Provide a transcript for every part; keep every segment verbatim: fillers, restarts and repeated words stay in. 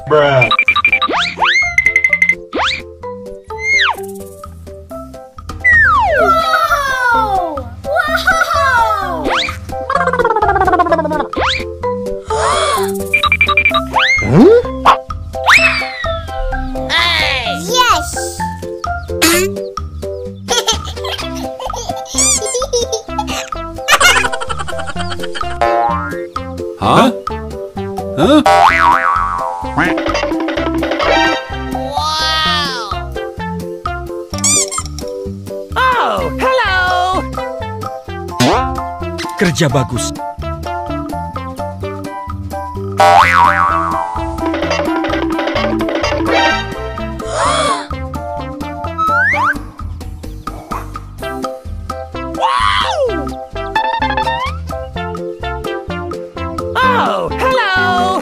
Bruh. Wow! Wow! Hey! Yes! Huh? Huh? Wow! Oh, hello! Kerja bagus. Oh, hello!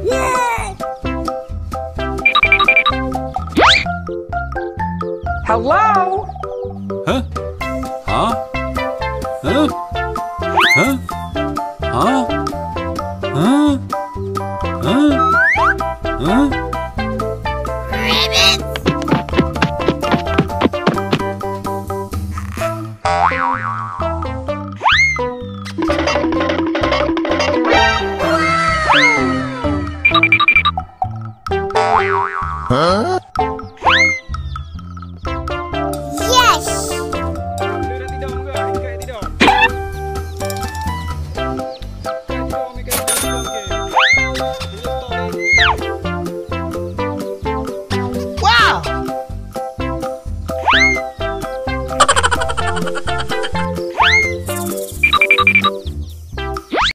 Hello? Huh? Huh? Huh? Huh? Huh? Huh? Huh? Huh?